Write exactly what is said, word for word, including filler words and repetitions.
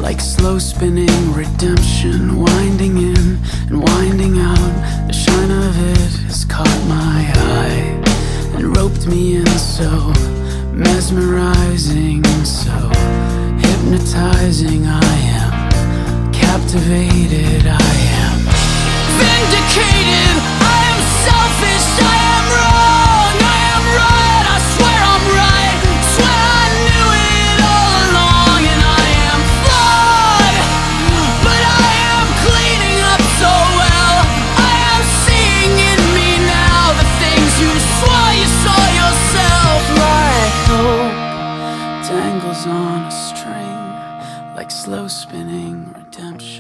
like slow spinning redemption, winding in and winding out. The shine of it has caught my eye and roped me in, so mesmerizing, so hypnotizing. I am captivated, I am vindicated. I am selfish, I am wrong, I am right, I swear I'm right, swear I knew it all along. And I am flawed, but I am cleaning up so well. I am seeing in me now the things you swore you saw yourself. Like hope dangles on a string, like slow spinning redemption.